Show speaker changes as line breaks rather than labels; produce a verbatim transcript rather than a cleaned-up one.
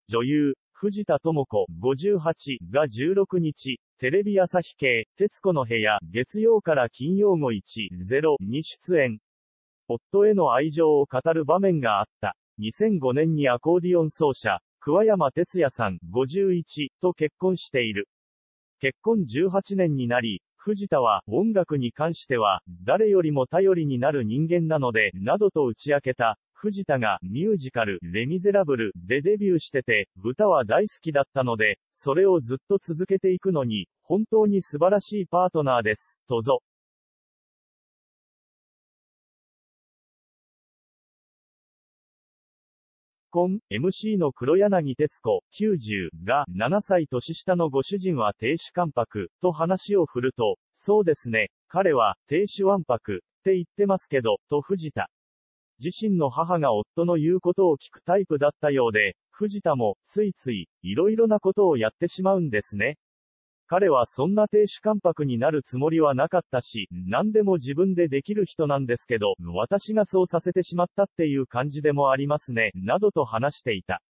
女優、藤田朋子、ごじゅうはちがじゅうろくにち、テレビ朝日系、徹子の部屋、月曜から金曜ごいちゼロに出演。夫への愛情を語る場面があった。にせんごねんにアコーディオン奏者、桑山哲也さん、ごじゅういち、と結婚している。結婚じゅうはちねんになり、藤田は、音楽に関しては、誰よりも頼りになる人間なので、などと打ち明けた。藤田が、ミュージカル、レ・ミゼラブル、でデビューしてて、歌は大好きだったので、それをずっと続けていくのに、本当に素晴らしいパートナーです、とぞ。婚、エムシー の黒柳徹子、きゅうじゅう、が、ななさい年下のご主人は亭主関白、と話を振ると、そうですね、彼は、亭主わんぱく、って言ってますけど、と藤田。自身の母が夫の言うことを聞くタイプだったようで、藤田も、ついつい、いろいろなことをやってしまうんですね。彼はそんな亭主関白になるつもりはなかったし、何でも自分でできる人なんですけど、私がそうさせてしまったっていう感じでもありますね、などと話していた。